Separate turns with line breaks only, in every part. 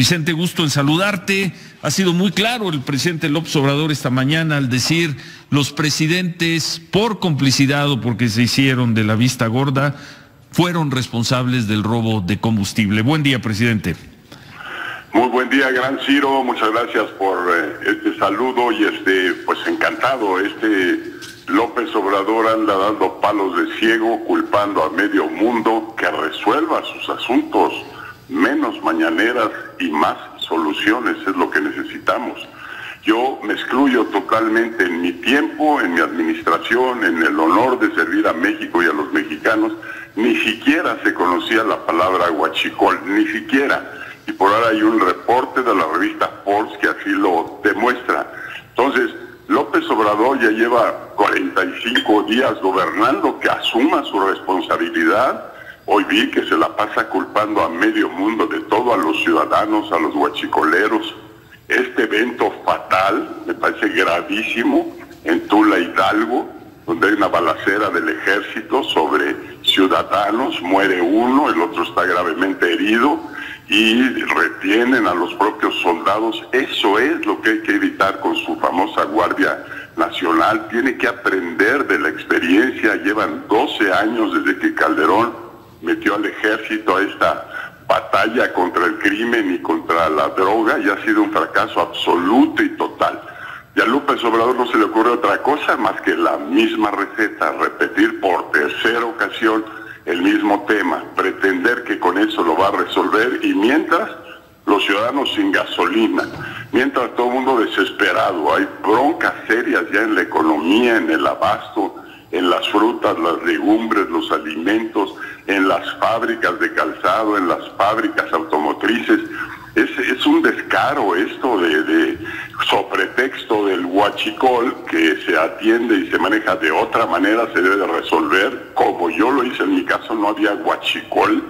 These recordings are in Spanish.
Vicente, gusto en saludarte. Ha sido muy claro el presidente López Obrador esta mañana al decir los presidentes, por complicidad o porque se hicieron de la vista gorda, fueron responsables del robo de combustible. Buen día, presidente.
Muy buen día, gran Ciro. Muchas gracias por este saludo y pues encantado. López Obrador anda dando palos de ciego, culpando a medio mundo, que resuelva sus asuntos. Menos mañaneras y más soluciones es lo que necesitamos. Yo me excluyo totalmente en mi tiempo, en mi administración, en el honor de servir a México y a los mexicanos. Ni siquiera se conocía la palabra huachicol, ni siquiera. Y por ahora hay un reporte de la revista Forbes que así lo demuestra. Entonces, López Obrador ya lleva 45 días gobernando, que asuma su responsabilidad. Hoy vi que se la pasa culpando a medio mundo de todo, a los ciudadanos, a los huachicoleros. Este evento fatal, me parece gravísimo, en Tula, Hidalgo, donde hay una balacera del ejército sobre ciudadanos, muere uno, el otro está gravemente herido, y retienen a los propios soldados. Eso es lo que hay que evitar con su famosa Guardia Nacional. Tiene que aprender de la experiencia. Llevan 12 años desde que Calderón metió al ejército a esta batalla contra el crimen y contra la droga, y ha sido un fracaso absoluto y total. Y a López Obrador no se le ocurre otra cosa más que la misma receta, repetir por tercera ocasión el mismo tema, pretender que con eso lo va a resolver, y mientras los ciudadanos sin gasolina, mientras todo el mundo desesperado, hay broncas serias ya en la economía, en el abasto, en las frutas, las legumbres, los alimentos, en las fábricas de calzado, en las fábricas automotrices. Es un descaro esto de sobre texto del huachicol, que se atiende y se maneja de otra manera, se debe de resolver. Como yo lo hice en mi caso, no había huachicol,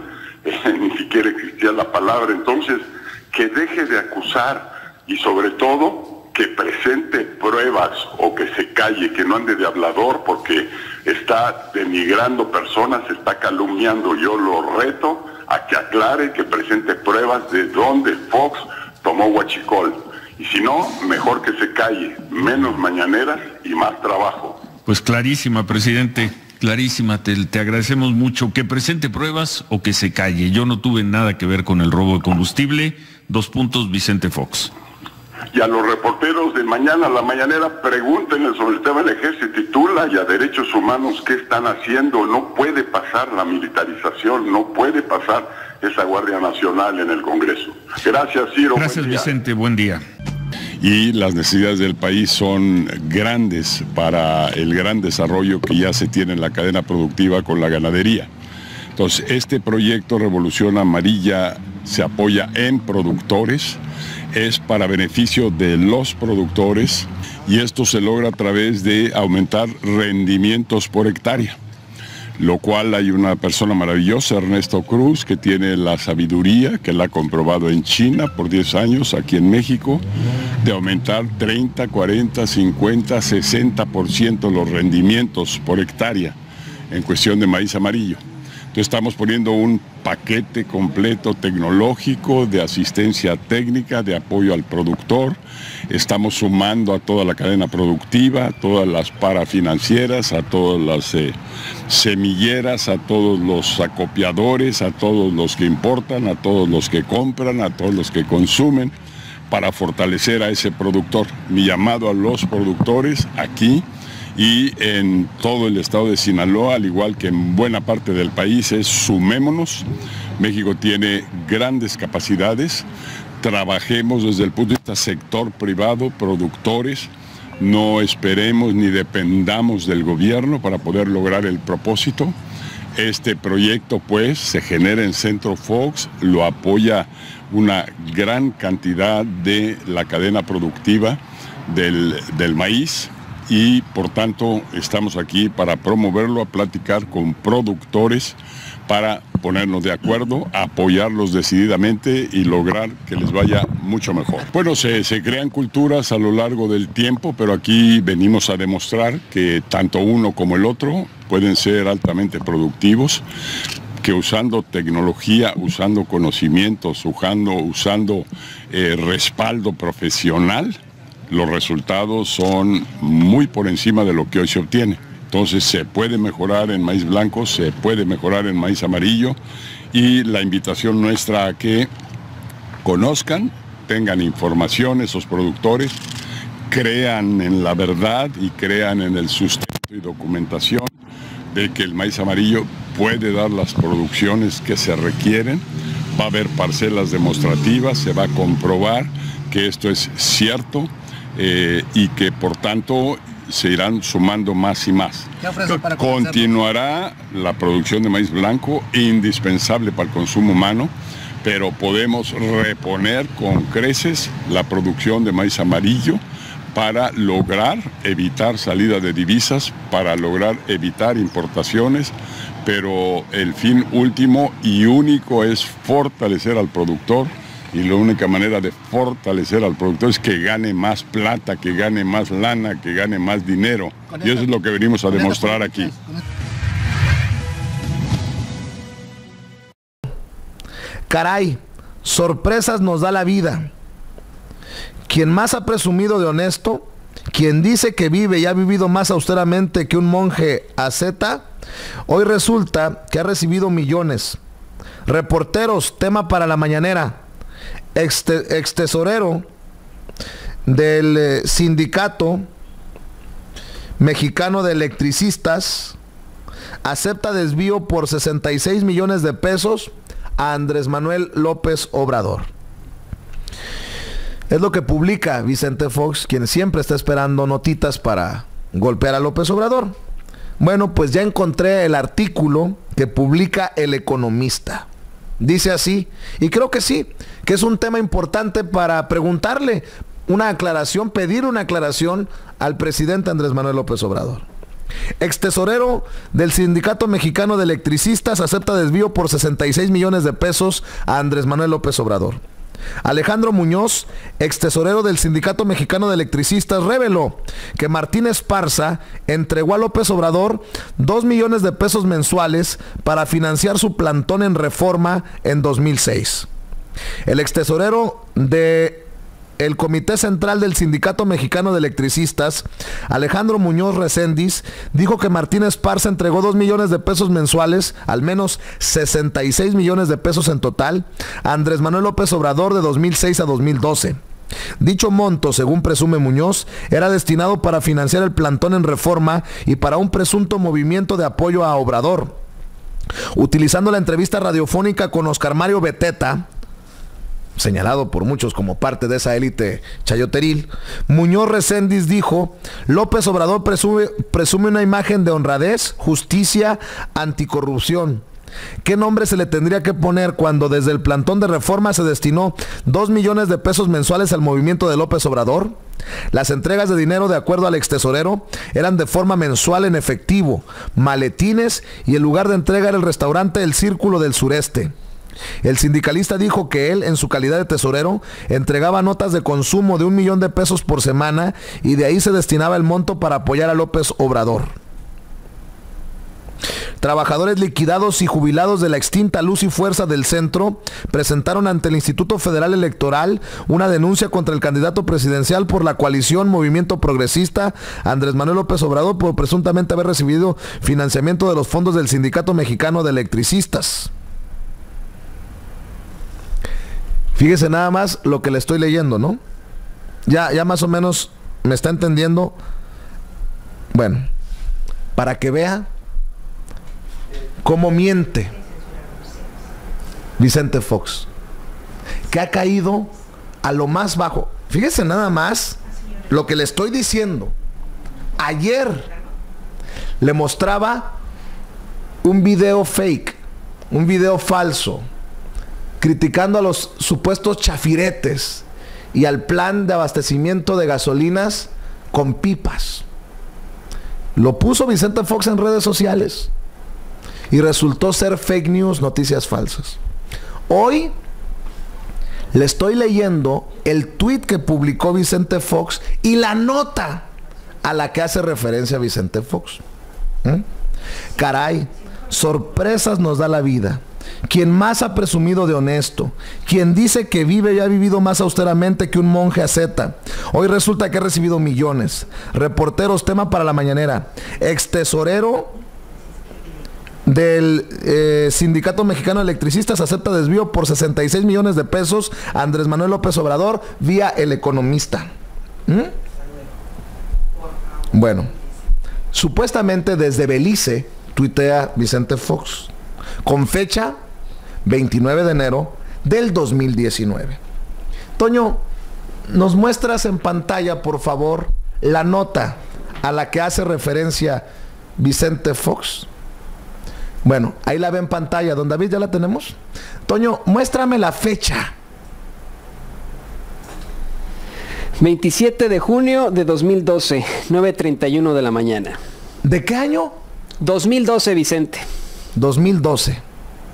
ni siquiera existía la palabra. Entonces, que deje de acusar y sobre todo que presente pruebas o que se calle, que no ande de hablador, porque está denigrando personas, está calumniando. Yo lo reto a que aclare, que presente pruebas de dónde Fox tomó huachicol. Y si no, mejor que se calle, menos mañaneras y más trabajo.
Pues clarísima, presidente, clarísima. Te agradecemos mucho. Que presente pruebas o que se calle. Yo no tuve nada que ver con el robo de combustible. Vicente Fox.
Y a los reporteros de mañana, la mañanera, pregúntenle sobre el tema del ejército y Tula, y a derechos humanos, ¿qué están haciendo? No puede pasar la militarización, no puede pasar esa Guardia Nacional en el Congreso. Gracias, Ciro.
Gracias, Vicente, buen día.
Y las necesidades del país son grandes para el gran desarrollo que ya se tiene en la cadena productiva con la ganadería. Entonces, este proyecto Revolución Amarilla se apoya en productores, es para beneficio de los productores, y esto se logra a través de aumentar rendimientos por hectárea, lo cual hay una persona maravillosa, Ernesto Cruz, que tiene la sabiduría, que la ha comprobado en China por 10 años, aquí en México, de aumentar 30, 40, 50, 60% los rendimientos por hectárea en cuestión de maíz amarillo. Entonces estamos poniendo un paquete completo tecnológico de asistencia técnica, de apoyo al productor. Estamos sumando a toda la cadena productiva, a todas las parafinancieras, a todas las semilleras, a todos los acopiadores, a todos los que importan, a todos los que compran, a todos los que consumen, para fortalecer a ese productor. Mi llamado a los productores aquí y en todo el estado de Sinaloa, al igual que en buena parte del país, es sumémonos. México tiene grandes capacidades, trabajemos desde el punto de vista sector privado, productores, no esperemos ni dependamos del gobierno para poder lograr el propósito. Este proyecto pues se genera en Centro Fox, lo apoya una gran cantidad de la cadena productiva del maíz, y por tanto estamos aquí para promoverlo, a platicar con productores para ponernos de acuerdo, apoyarlos decididamente y lograr que les vaya mucho mejor. Bueno, se crean culturas a lo largo del tiempo, pero aquí venimos a demostrar que tanto uno como el otro pueden ser altamente productivos, que usando tecnología, usando conocimientos, usando respaldo profesional, los resultados son muy por encima de lo que hoy se obtiene. Entonces se puede mejorar en maíz blanco, se puede mejorar en maíz amarillo, y la invitación nuestra a que conozcan, tengan información esos productores, crean en la verdad y crean en el sustento y documentación de que el maíz amarillo puede dar las producciones que se requieren. Va a haber parcelas demostrativas, se va a comprobar que esto es cierto, y que por tanto se irán sumando más y más. Continuará la producción de maíz blanco, indispensable para el consumo humano, pero podemos reponer con creces la producción de maíz amarillo para lograr evitar salida de divisas, para lograr evitar importaciones, pero el fin último y único es fortalecer al productor, y la única manera de fortalecer al productor es que gane más plata, que gane más lana, que gane más dinero. Y eso es lo que venimos a demostrar aquí.
Caray, sorpresas nos da la vida. Quien más ha presumido de honesto, quien dice que vive y ha vivido más austeramente que un monje asceta, hoy resulta que ha recibido millones. Reporteros, tema para la mañanera. Ex tesorero del Sindicato Mexicano de Electricistas acepta desvío por 66 millones de pesos a Andrés Manuel López Obrador. Es lo que publica Vicente Fox, quien siempre está esperando notitas para golpear a López Obrador. Bueno, pues ya encontré el artículo que publica El Economista. Dice así, y creo que sí, que es un tema importante para preguntarle una aclaración, pedir una aclaración al presidente Andrés Manuel López Obrador. Ex tesorero del Sindicato Mexicano de Electricistas acepta desvío por 66 millones de pesos a Andrés Manuel López Obrador. Alejandro Muñoz, ex tesorero del Sindicato Mexicano de Electricistas, reveló que Martín Esparza entregó a López Obrador 2 millones de pesos mensuales para financiar su plantón en Reforma en 2006. El ex tesorero del Comité Central del Sindicato Mexicano de Electricistas, Alejandro Muñoz Recendis, dijo que Martín Esparza entregó 2 millones de pesos mensuales, al menos 66 millones de pesos en total, a Andrés Manuel López Obrador de 2006 a 2012. Dicho monto, según presume Muñoz, era destinado para financiar el plantón en Reforma y para un presunto movimiento de apoyo a Obrador. Utilizando la entrevista radiofónica con Oscar Mario Beteta, señalado por muchos como parte de esa élite chayoteril, Muñoz Recendis dijo: López Obrador presume una imagen de honradez, justicia, anticorrupción. ¿Qué nombre se le tendría que poner cuando desde el plantón de Reforma se destinó 2 millones de pesos mensuales al movimiento de López Obrador? Las entregas de dinero, de acuerdo al extesorero, eran de forma mensual en efectivo, maletines, y el lugar de entrega era el restaurante El Círculo del Sureste. El sindicalista dijo que él, en su calidad de tesorero, entregaba notas de consumo de 1 millón de pesos por semana y de ahí se destinaba el monto para apoyar a López Obrador. Trabajadores liquidados y jubilados de la extinta Luz y Fuerza del Centro presentaron ante el Instituto Federal Electoral una denuncia contra el candidato presidencial por la coalición Movimiento Progresista, Andrés Manuel López Obrador, por presuntamente haber recibido financiamiento de los fondos del Sindicato Mexicano de Electricistas. Fíjese nada más lo que le estoy leyendo, ¿no? Ya más o menos me está entendiendo. Bueno, para que vea cómo miente Vicente Fox, que ha caído a lo más bajo. Fíjese nada más lo que le estoy diciendo. Ayer le mostraba un video fake, un video falso, criticando a los supuestos chafiretes y al plan de abastecimiento de gasolinas con pipas. Lo puso Vicente Fox en redes sociales y resultó ser fake news, noticias falsas. Hoy le estoy leyendo el tweet que publicó Vicente Fox y la nota a la que hace referencia Vicente Fox. Caray, sorpresas nos da la vida. Quien más ha presumido de honesto, quien dice que vive y ha vivido más austeramente que un monje asceta. Hoy resulta que ha recibido millones. Reporteros, tema para la mañanera. Ex tesorero del Sindicato Mexicano de Electricistas acepta desvío por 66 millones de pesos a Andrés Manuel López Obrador vía El Economista. Bueno, supuestamente desde Belice tuitea Vicente Fox con fecha 29 de enero del 2019. Toño, ¿nos muestras en pantalla, por favor, la nota a la que hace referencia Vicente Fox? Bueno, ahí la ve en pantalla. Don David, ¿ya la tenemos? Toño, muéstrame la fecha.
27 de junio de 2012, 9:31 de la mañana.
¿De qué año?
2012, Vicente.
2012.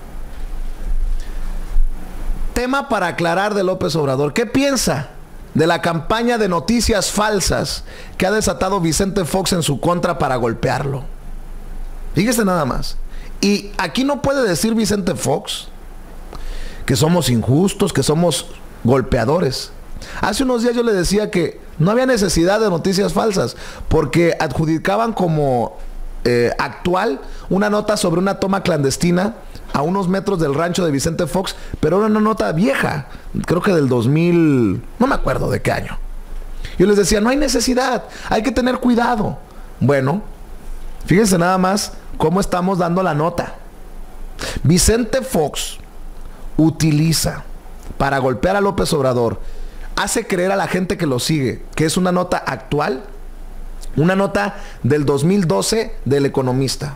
Tema para aclarar de López Obrador. ¿Qué piensa de la campaña de noticias falsas que ha desatado Vicente Fox en su contra para golpearlo? Fíjese nada más. Y aquí no puede decir Vicente Fox que somos injustos, que somos golpeadores. Hace unos días yo le decía que no había necesidad de noticias falsas porque adjudicaban como actual una nota sobre una toma clandestina a unos metros del rancho de Vicente Fox, pero era una nota vieja, creo que del 2000, no me acuerdo de qué año. Yo les decía, no hay necesidad, hay que tener cuidado. Bueno, fíjense nada más cómo estamos dando la nota. Vicente Fox utiliza para golpear a López Obrador, hace creer a la gente que lo sigue que es una nota actual, una nota del 2012 del Economista.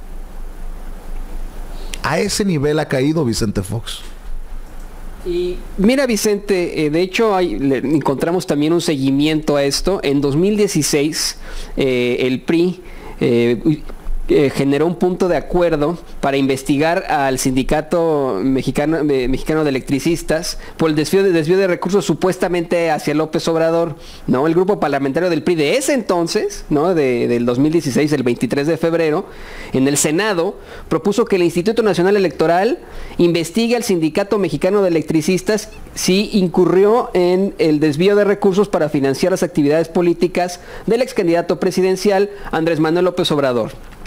A ese nivel ha caído Vicente Fox.
Y mira, Vicente, de hecho le encontramos también un seguimiento a esto. En 2016 el PRI generó un punto de acuerdo para investigar al Sindicato Mexicano de Electricistas por el desvío de recursos supuestamente hacia López Obrador, ¿no? El grupo parlamentario del PRI de ese entonces, ¿no? Del 2016, el 23 de febrero, en el Senado, propuso que el Instituto Nacional Electoral investigue al Sindicato Mexicano de Electricistas si incurrió en el desvío de recursos para financiar las actividades políticas del ex candidato presidencial Andrés Manuel López Obrador.